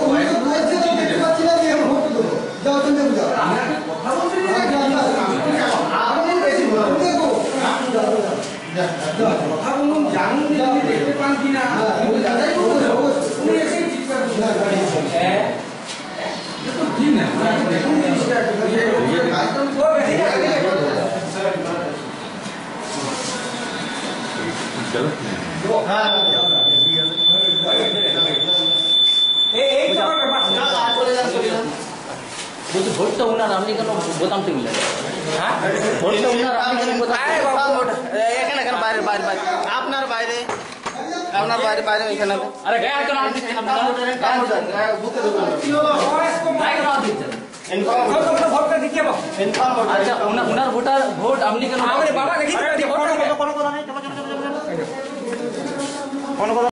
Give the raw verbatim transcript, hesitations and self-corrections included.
Vote তো উনার আপনি কেন বোতাম টিপলেন? হ্যাঁ ভোট তো উনার আপনি কেন বোতাম এখানে কেন বাইরে বাইরে বাইরে আপনার বাইরে আপনার বাইরে বাইরে এখানে আরে গায়ে কেন আপনি আচ্ছা উনার ভোটার ভোট আপনি কেন বাবা